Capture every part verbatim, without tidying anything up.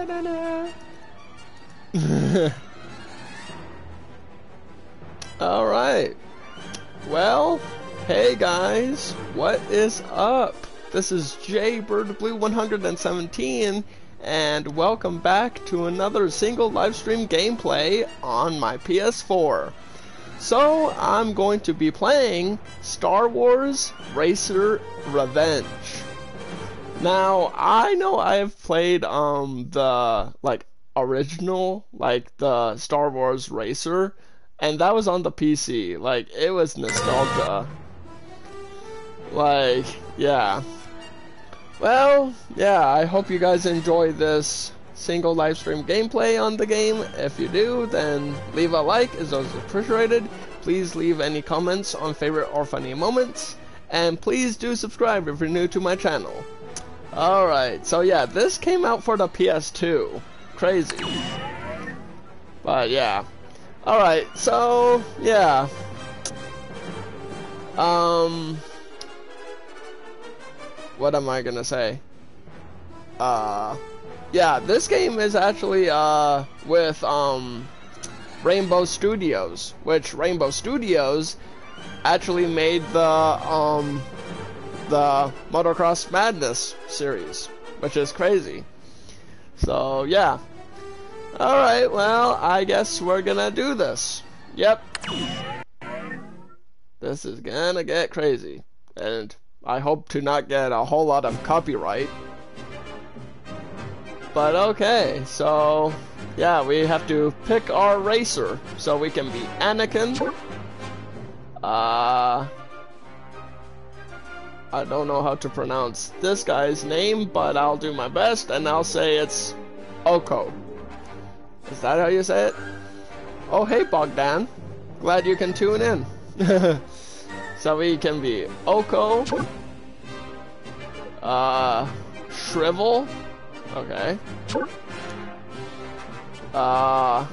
Alright. Well, hey guys, what is up? This is JBirdBlue one hundred seventeen, and welcome back to another single livestream gameplay on my P S four. So, I'm going to be playing Star Wars Racer Revenge. Now, I know I've played um the like original, like the Star Wars Racer, and that was on the P C. Like, it was nostalgia. Like, yeah. Well, yeah, I hope you guys enjoy this single livestream gameplay on the game. If you do, then leave a like, is always appreciated. Please leave any comments on favorite or funny moments, and please do subscribe if you're new to my channel. Alright, so yeah, this came out for the P S two. Crazy. But yeah. Alright, so yeah. Um What am I gonna say? Uh yeah, this game is actually uh with um Rainbow Studios, which Rainbow Studios actually made the um the Motocross Madness series, which is crazy. So yeah. Alright, well, I guess we're gonna do this. Yep. This is gonna get crazy. And I hope to not get a whole lot of copyright. But okay, so yeah, we have to pick our racer. So we can be Anakin. Uh I don't know how to pronounce this guy's name, but I'll do my best, and I'll say it's Oko. Is that how you say it? Oh, hey, Bogdan. Glad you can tune in. So we can be Oko. Uh, Shrivel. Okay. Uh,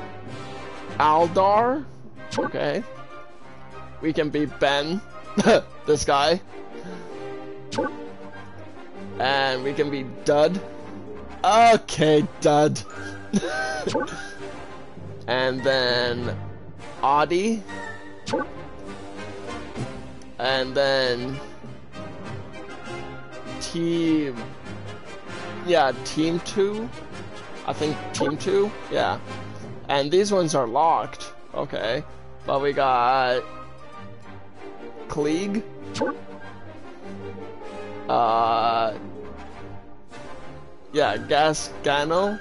Aldar. Okay. We can be Ben. This guy. And we can be Dud. Okay, Dud. And then Audi. And then Team. Yeah, Team two. I think Team two. Yeah. And these ones are locked. Okay. But we got Klieg. Uh, yeah, Gasgano.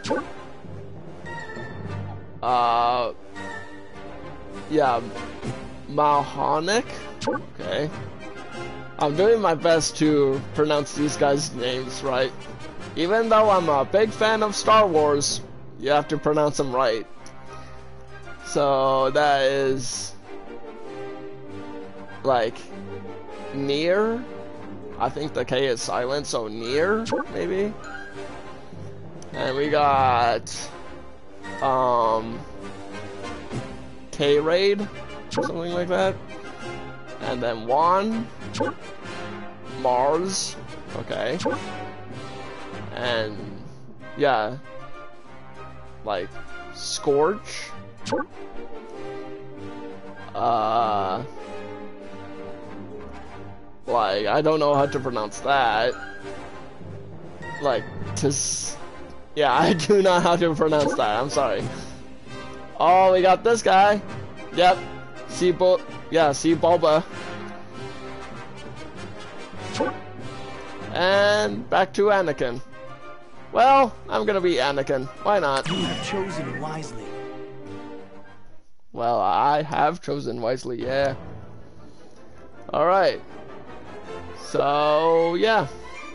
Uh, yeah, Mahonic. Okay. I'm doing my best to pronounce these guys' names right. Even though I'm a big fan of Star Wars, you have to pronounce them right. So that is like near. I think the K is silent, so near, maybe. And we got um K-Raid, something like that. And then Juan, Mars, okay. And yeah, like Scorch. Uh Like, I don't know how to pronounce that. Like, tis... Yeah, I do not know how to pronounce that, I'm sorry. Oh, we got this guy. Yep. C-Bul... Yeah, C-Bulba. And back to Anakin. Well, I'm gonna be Anakin. Why not? You have chosen wisely. Well, I have chosen wisely, yeah. Alright. So, yeah.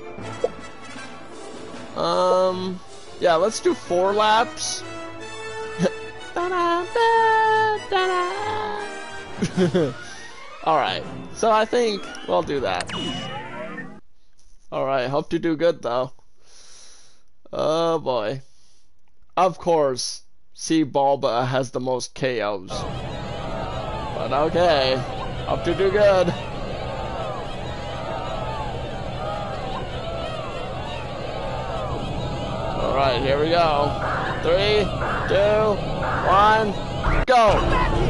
Um, yeah, let's do four laps. Alright, so I think we'll do that. Alright, hope to do good though. Oh boy. Of course, C-Bulba has the most K Os. But okay, hope to do good. Alright, here we we go. Three, two, one, go!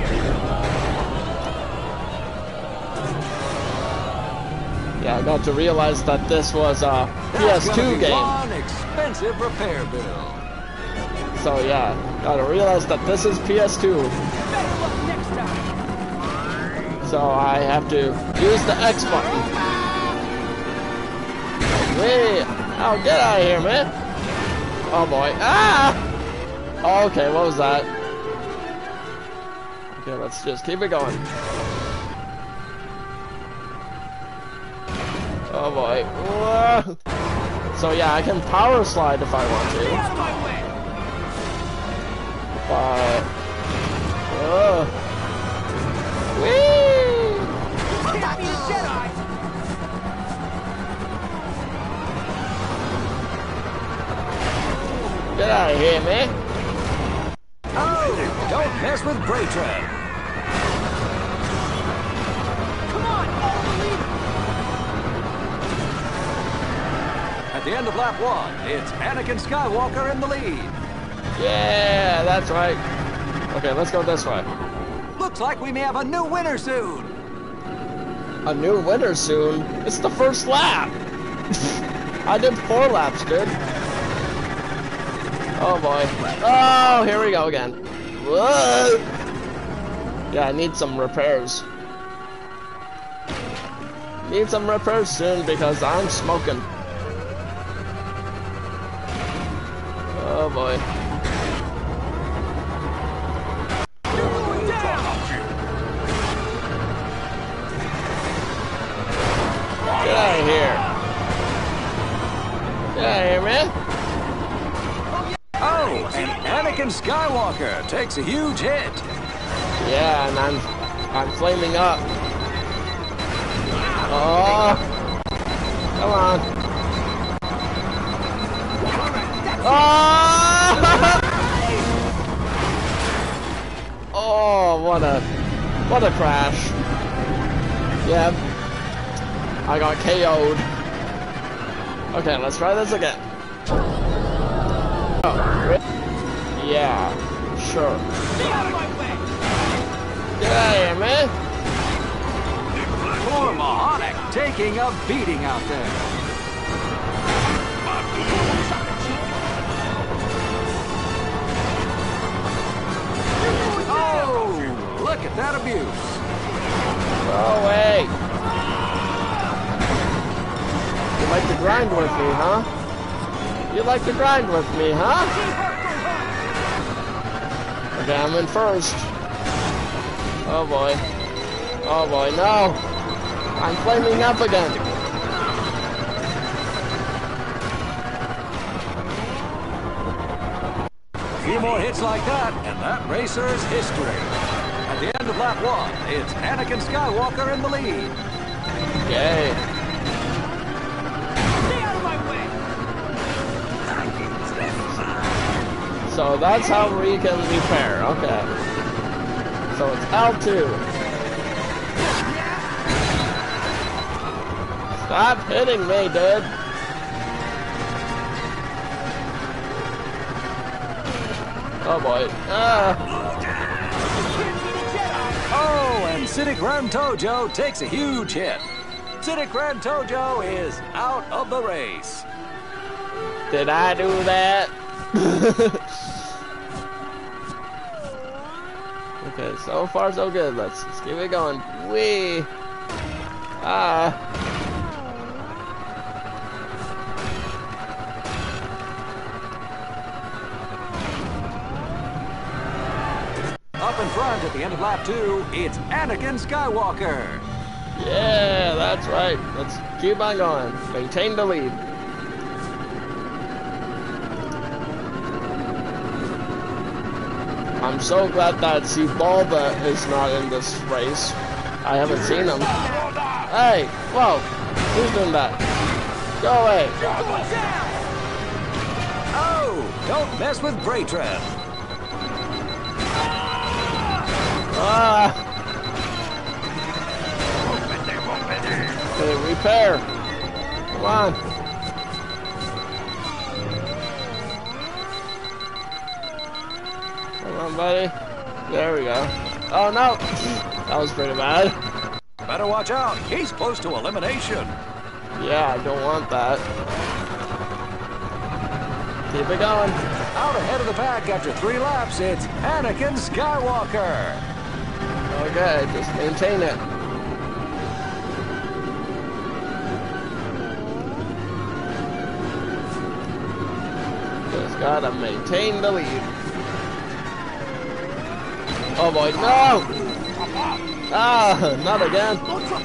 Yeah, I got to realize that this was a P S two game. One expensive repair bill. So yeah, gotta realize that this is P S two. So I have to use the X button. Wait, oh, get out of here, man. Oh boy, ah! Oh, okay, what was that? Okay, let's just keep it going. Oh boy. Whoa. So yeah, I can power slide if I want to. But... Uh, whee! Get out of here, man. Oh, don't mess with brake trap. Come on, all the lead. At the end of lap one, it's Anakin Skywalker in the lead. Yeah, that's right. Okay, let's go this way. Looks like we may have a new winner soon. A new winner soon? It's the first lap. I did four laps, dude. Oh boy. Oh, here we go again. Whoa. Yeah, I need some repairs. Need some repairs soon because I'm smoking. Oh boy. Get out of here. Get out of here, man. Oh, and Anakin Skywalker takes a huge hit. Yeah, and I'm I'm flaming up. Oh, come on. Oh, oh, what a what a crash. Yeah, I got K O'd. Okay, let's try this again. Oh, yeah, sure. Get out of my way! Get out of here, man. Poor Mahonic taking a beating out there. Oh, look at that abuse. Go away. You like to grind with me, huh? You like to grind with me, huh? Okay, I'm in first. Oh boy. Oh boy, no! I'm flaming up again. A few more hits like that, and that racer's history. At the end of lap one, it's Anakin Skywalker in the lead. Yay. So that's how we can repair, okay. So it's L two. Stop hitting me, dude. Oh boy. Ah. Oh, and City Grand Tojo takes a huge hit. City Grand Tojo is out of the race. Did I do that? Okay, so far so good. Let's, let's keep it going. Wee. Ah. Up in front at the end of lap two, it's Anakin Skywalker. Yeah, that's right. Let's keep on going. Maintain the lead. I'm so glad that Bulba is not in this race. I haven't seen him. Hey, whoa, who's doing that? Go away. Oh, don't mess with brake trap. Ah. Okay, repair. Come on. Come on, buddy. There we go. Oh, no. That was pretty bad. Better watch out. He's close to elimination. Yeah, I don't want that. Keep it going. Out ahead of the pack after three laps, it's Anakin Skywalker. Okay, just maintain it. Just gotta maintain the lead. Oh boy, no! Ah, not again.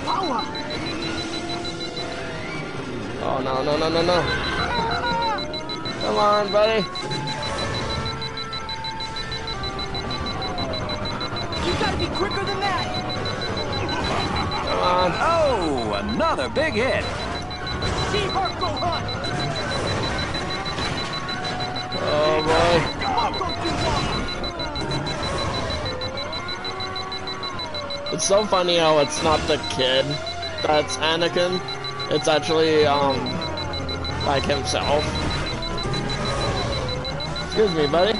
Oh no, no, no, no, no. Come on, buddy. You gotta be quicker than that! Come on. Oh, another big hit. See Marco Hunt! Oh boy. Marco It's so funny how it's not the kid that's Anakin. It's actually, um, like himself. Excuse me, buddy.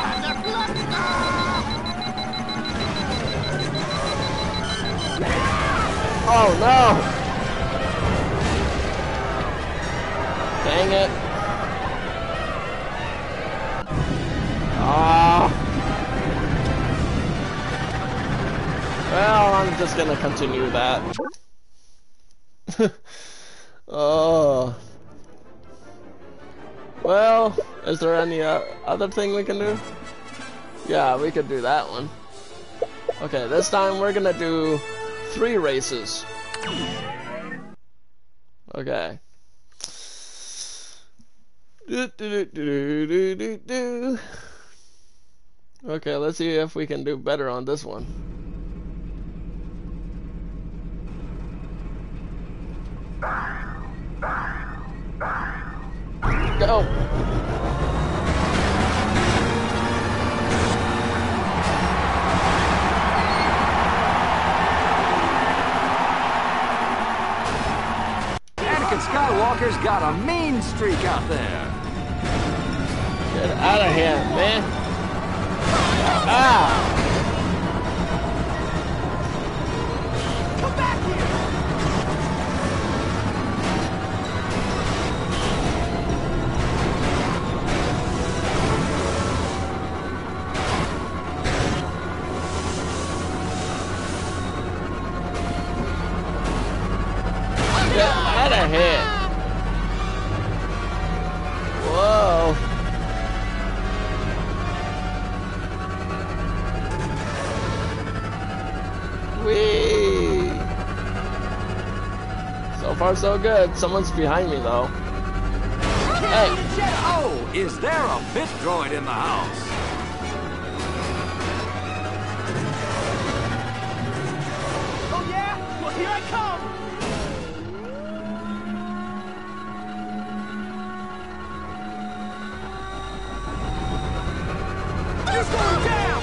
Oh no! Dang it. Ah. Well, I'm just gonna continue that. Oh. Well, is there any uh, other thing we can do? Yeah, we could do that one. Okay, this time we're gonna do three races. Okay. Do, do, do, do, do, do. Okay, let's see if we can do better on this one. Go! Anakin Skywalker's got a mean streak out there. Get out of here, man! Ah! Come back here! Get out of here! Whoa! Whee! So far, so good. Someone's behind me, though. Hey! Oh, is there a bit droid in the house? Oh yeah? Well, here I come! He's going down!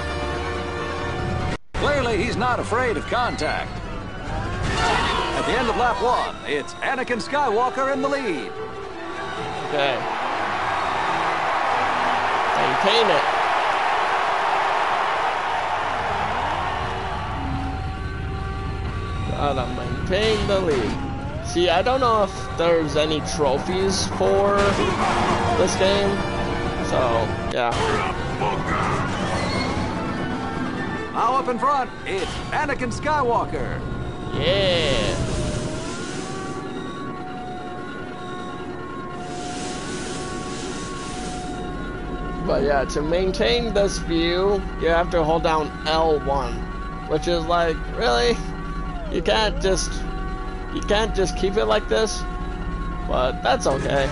Clearly, he's not afraid of contact. At the end of lap one, it's Anakin Skywalker in the lead. Okay. Maintain it. Gotta maintain the lead. See, I don't know if there's any trophies for this game. So, yeah. Now up in front, it's Anakin Skywalker. Yeah. But yeah, to maintain this view, you have to hold down L one, which is like, really? You can't just, you can't just keep it like this, but that's okay.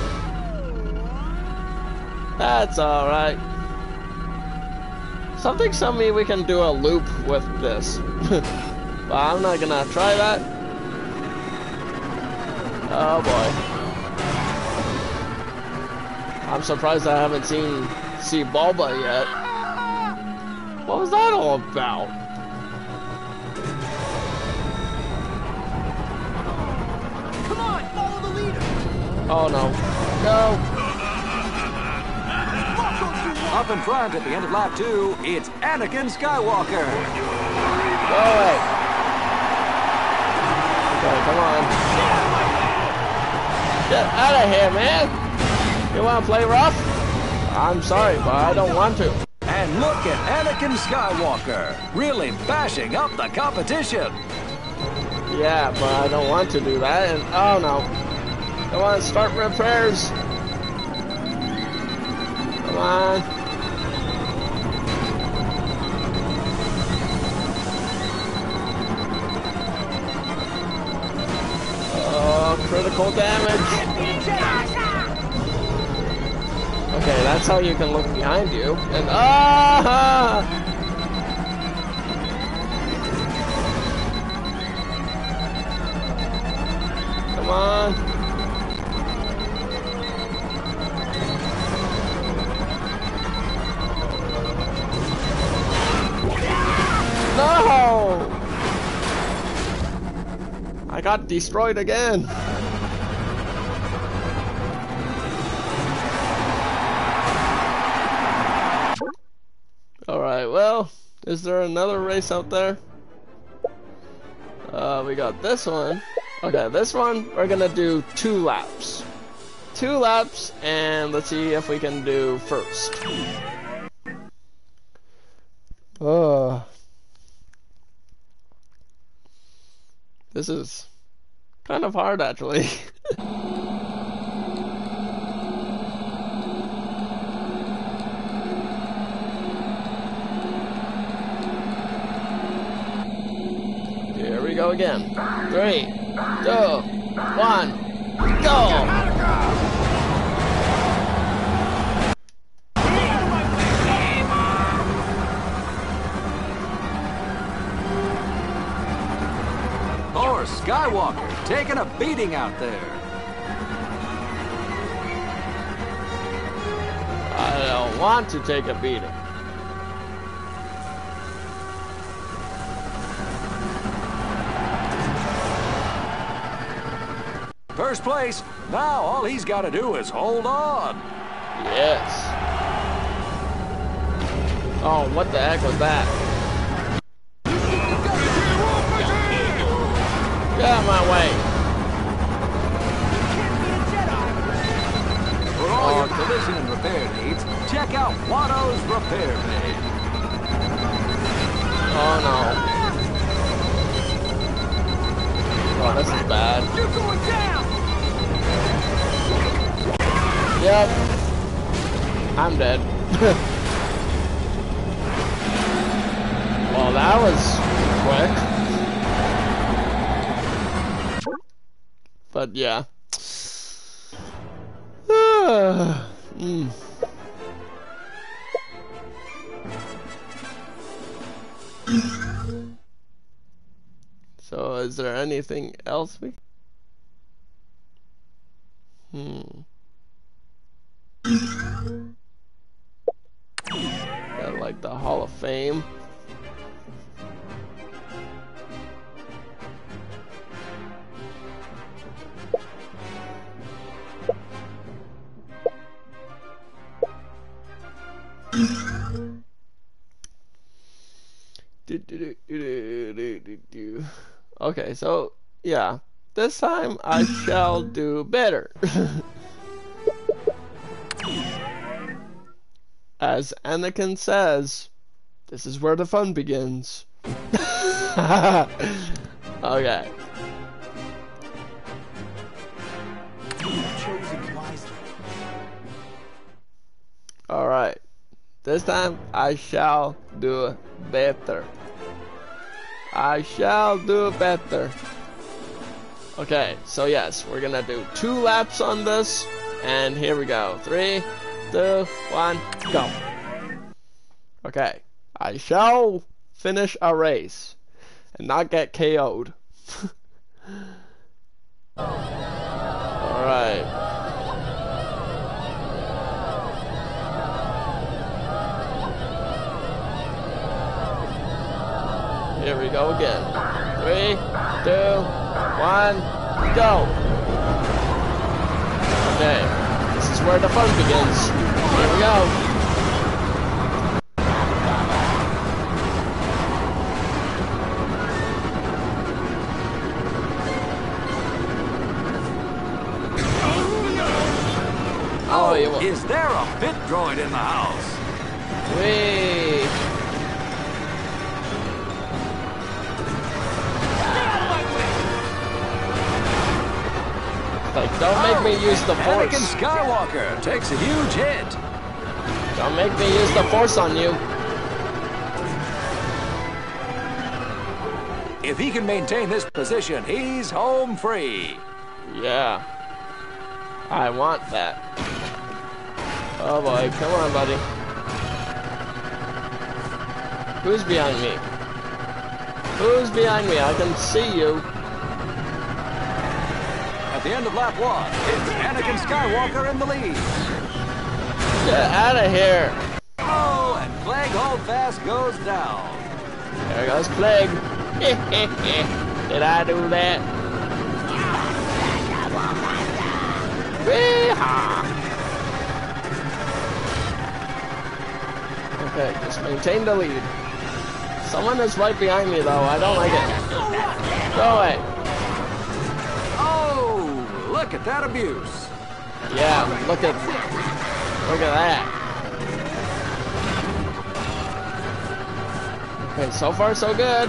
That's alright. Something told me we can do a loop with this. But I'm not gonna try that. Oh boy. I'm surprised I haven't seen see Bulba yet. What was that all about? Come on, follow the leader! Oh no. No. Marco, you Up in front at the end of lap two, it's Anakin Skywalker. Go away. Okay, come on. Get out of here, man. You want to play rough? I'm sorry, but I don't want to. And look at Anakin Skywalker, really bashing up the competition. Yeah, but I don't want to do that, and oh no. I want to start repairs. Come on. Oh, critical damage. Okay, that's how you can look behind you. And ah! Come on. No! I got destroyed again. Alright, well, is there another race out there? Uh, we got this one. Okay, this one, we're gonna do two laps. Two laps, and let's see if we can do first. Oh. This is kind of hard, actually. Here we go again. Three, two, one, go! Or Skywalker taking a beating out there. I don't want to take a beating. First place. Now all he's got to do is hold on. Yes. Oh, what the heck was that? Get out of my way. For all your collision and repair needs, check out Watto's Repair Bay. Oh no. Oh, this is bad. You're going down! Yep. I'm dead. Well, that was quick. But yeah. mm. So, is there anything else we? Hmm. Got like the Hall of Fame. do, do, do, do, do, do, do. Okay, so yeah, this time I shall do better. As Anakin says, this is where the fun begins. Okay. Alright. This time I shall do better. I shall do better. Okay, so yes, we're gonna do two laps on this, and here we go. Three, two, one, go. Okay, I shall finish a race and not get K O'd. Alright. Here we go again. Three, two, one, go! Okay, this is where the fun begins. Here we go. Is there a pit droid in the house? Whee! Like, don't make me use the Anakin force. Skywalker takes a huge hit. Don't make me use the force on you. If he can maintain this position, he's home free. Yeah. I want that. Oh boy, come on, buddy. Who's behind me? Who's behind me? I can see you. At the end of lap one, it's Anakin Skywalker in the lead. Get out of here. Oh, and Plague Holdfast goes down. There goes Plague. Did I do that? Wee-haw. Okay, just maintain the lead. Someone is right behind me, though. I don't like it. Go away. Oh, look at that abuse. Yeah, look at, look at that. Okay, so far so good.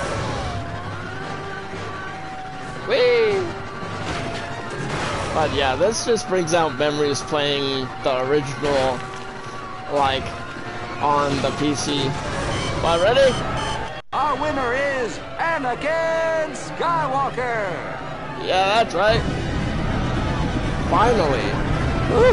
Whee! But yeah, this just brings out memories playing the original, like, on the P C. But ready? Our winner is Anakin Skywalker. Yeah, that's right. Finally. Woo.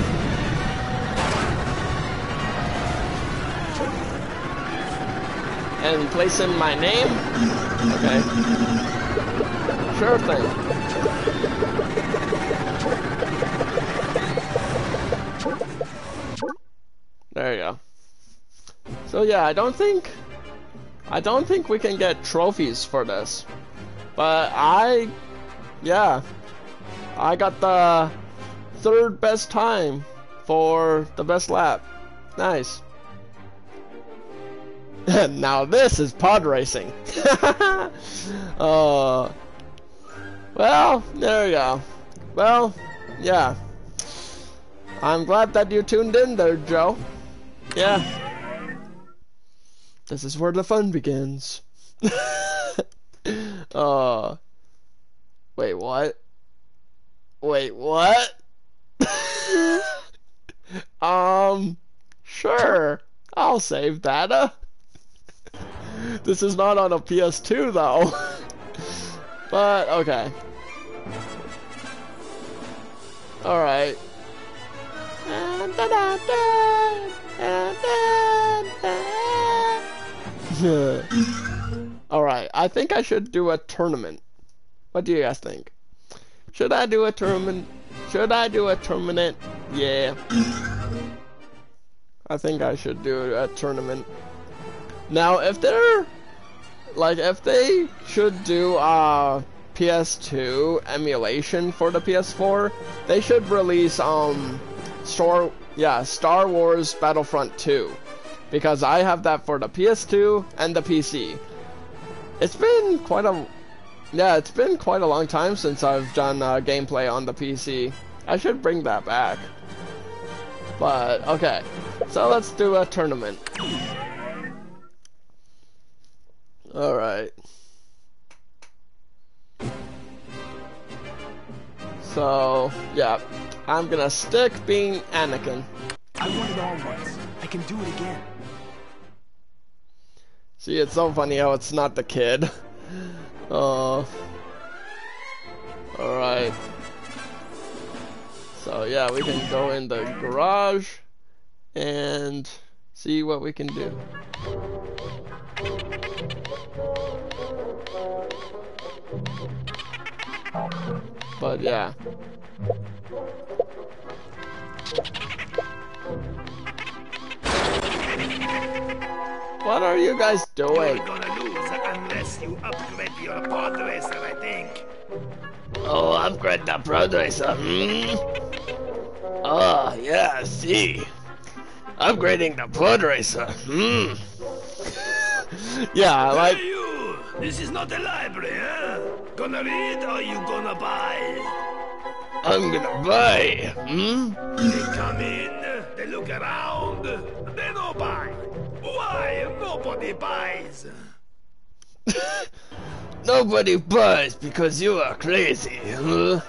And place in my name? Okay. Sure thing. There you go. So yeah, I don't think I don't think we can get trophies for this. But I yeah. I got the third best time for the best lap. Nice. Now this is pod racing. uh, well, there we go. Well, yeah. I'm glad that you tuned in there, Joe. Yeah. This is where the fun begins. uh, wait, what? Wait, what? um, sure. I'll save data. This is not on a P S two though. But okay. Alright. Alright, I think I should do a tournament. What do you guys think? Should I do a tournament? Should I do a tournament? Yeah. I think I should do a tournament. Now, if they're, like, if they should do uh, P S two emulation for the P S four, they should release, um, Star, yeah, Star Wars Battlefront two. Because I have that for the P S two and the P C. It's been quite a, yeah, it's been quite a long time since I've done uh, gameplay on the P C. I should bring that back. But, okay. So let's do a tournament. Alright. So, yeah. I'm gonna stick being Anakin. I won it all once. I can do it again. See, it's so funny how it's not the kid. Uh, Alright. So, yeah, we can go in the garage and see what we can do. But yeah. What are you guys doing? You're gonna lose unless you upgrade your pod racer, I think. Oh, upgrade the pod racer. Hmm? Oh, yeah, I see. Upgrading the pod racer. Hmm. Yeah, like. Hey, you! This is not a library, huh? Gonna read or you gonna buy? I'm gonna buy. Hmm? They come in. buy. Why nobody buys? Nobody buys because you are crazy, huh?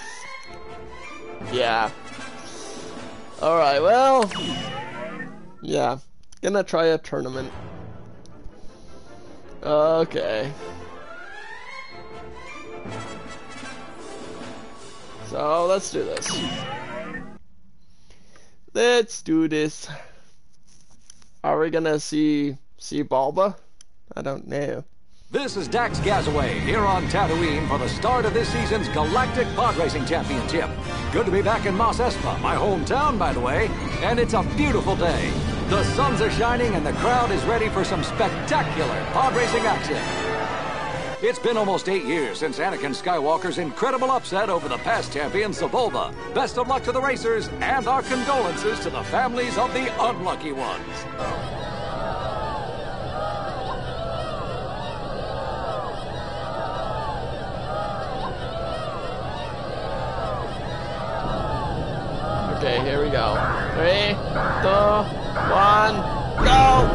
Yeah. Alright, well... Yeah. Gonna try a tournament. Okay. So, let's do this. Let's do this. Are we gonna see... see Balba? I don't know. This is Dax Gazaway here on Tatooine for the start of this season's Galactic Pod Racing Championship. Good to be back in Mos Espa, my hometown, by the way, and it's a beautiful day. The suns are shining and the crowd is ready for some spectacular pod racing action. It's been almost eight years since Anakin Skywalker's incredible upset over the past champion, Sebulba. Best of luck to the racers and our condolences to the families of the unlucky ones. Okay, here we go. Three, two, one, go!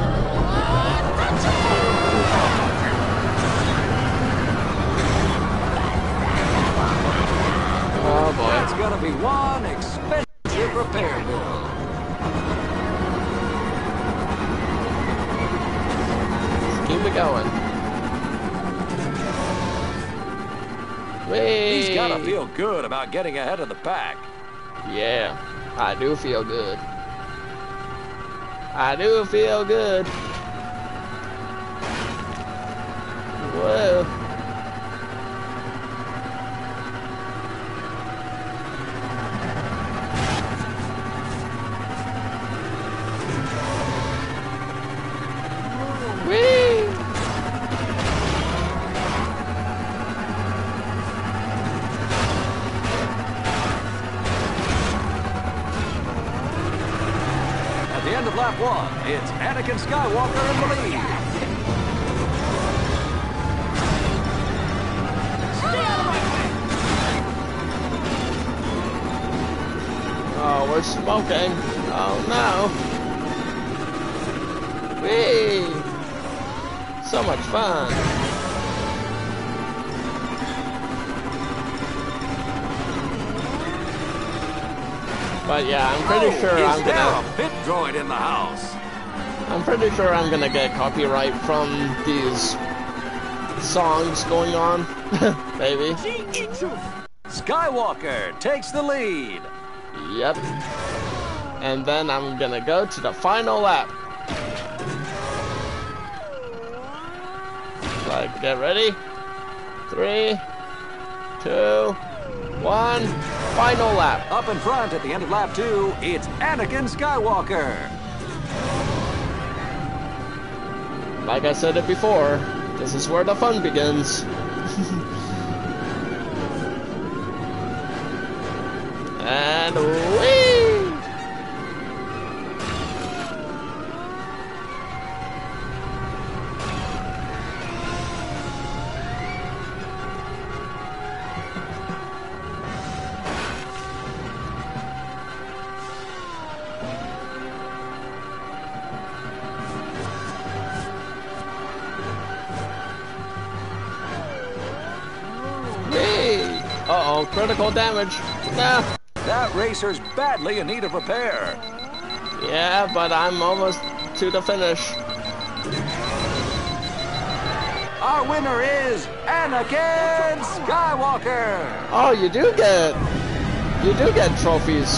Oh boy. That's gonna be one expensive repair bill. Let's keep it going. Whee! He's gotta feel good about getting ahead of the pack. Yeah, I do feel good. I do feel good. Whoa. Whee! At the end of lap one, it's Anakin Skywalker in the lead. Stay out of my way! Oh, we're smoking. Oh no. Whee! So much fun. But yeah, I'm pretty Oh, sure is I'm there gonna... a pit droid in the house? I'm pretty sure I'm gonna get copyright from these songs going on. Maybe. Skywalker takes the lead. Yep. And then I'm gonna go to the final lap. Like, get ready. Three, two, one. Final lap. Up in front at the end of lap two, it's Anakin Skywalker. Like I said it before, this is where the fun begins. And whee! Uh-oh, critical damage. Nah. That racer's badly in need of repair. Yeah, but I'm almost to the finish. Our winner is Anakin Skywalker. Oh, you do get... You do get trophies.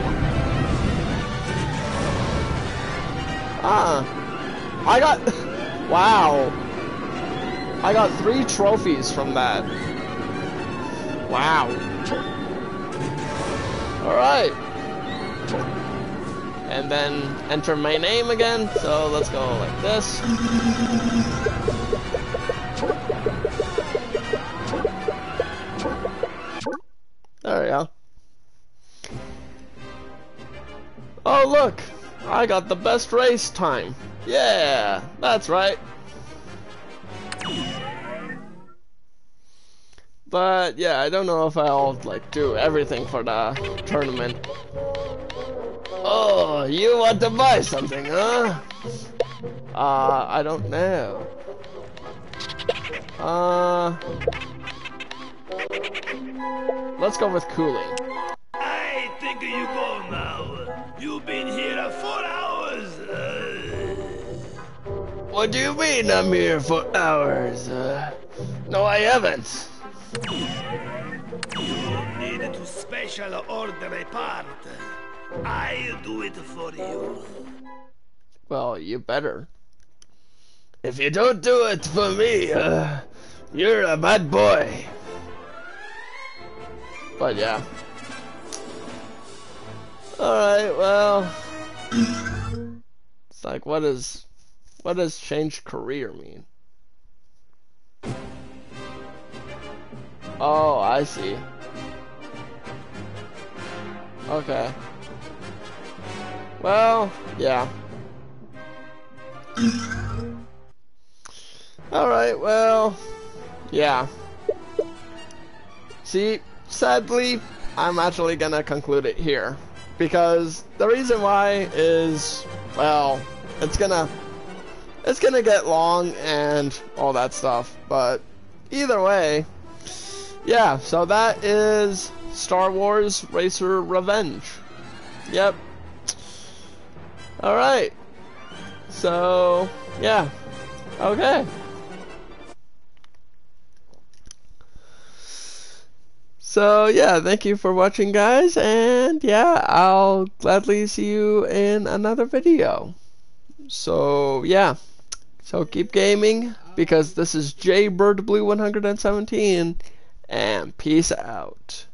Ah. I got... Wow. I got three trophies from that. Wow. Alright. And then enter my name again. So let's go like this. There we go. Oh look! I got the best race time. Yeah, that's right. But yeah, I don't know if I'll like do everything for the tournament. Oh, you want to buy something, huh? Uh, I don't know. Uh, let's go with cooling. I think you go now. You've been here four hours. Uh, What do you mean I'm here for hours? Uh, no, I haven't. you need to special order a part. I'll do it for you. Well, you better. If you don't do it for me, uh, you're a bad boy. But yeah. Alright, well. It's like, what is, what does change career mean? Oh, I see. Okay. Well, yeah. Alright, well, yeah. See, sadly, I'm actually gonna conclude it here. Because the reason why is, well, it's gonna, it's gonna get long and all that stuff. But either way, yeah, so that is Star Wars Racer Revenge. Yep. Alright. So, yeah. Okay. So, yeah, thank you for watching, guys, and yeah, I'll gladly see you in another video. So, yeah. So, keep gaming, because this is J Bird Blue one hundred seventeen, and peace out.